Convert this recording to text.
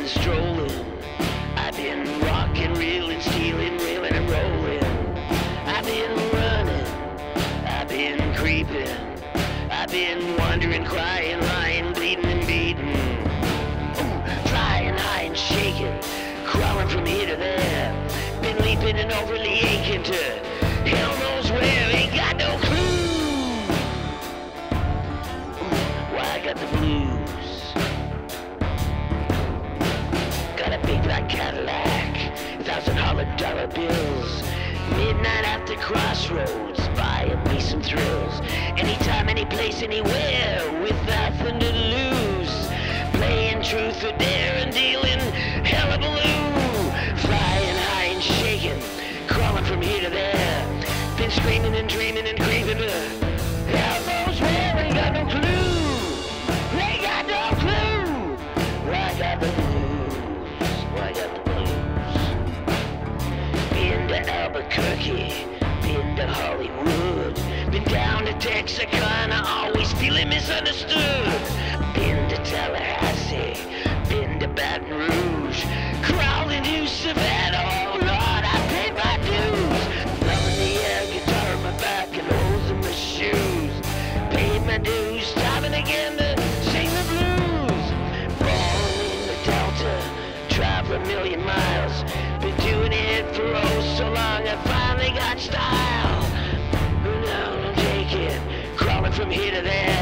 been strolling. I've been rocking, reeling, stealing, reeling and rolling. I've been running, I've been creeping. I've been wandering, crying, lying, bleeding and beating. Flying high and shaking, crawling from here to there. Been leaping and overly aching to hell knows where. Ain't got no clue why I got the blues. Got a big black Cadillac, $1,000 bills. Midnight at the crossroads, buying me some thrills. Anytime, any place, anywhere, with nothing to lose. Playing truth or dare and dealing hullabaloo. Flying high and shaking, crawling from here to there. Been screaming and dreaming and grieving, hell knows where. Ain't got no clue, ain't got no clue. Why I got the blues, why I got the blues. Been to Albuquerque, been to Hollywood. Been down to Texarkana, always feeling misunderstood. Been to Tallahassee, been to Baton Rouge. Crawled into Savannah, oh Lord, I paid my dues. Loving the air, guitar on my back and holes in my shoes. Paid my dues, time and again to sing the blues. Born in the Delta, drive a million miles. Been doing it for oh so long, I finally got style. Now I'm taking, crawling from here to there.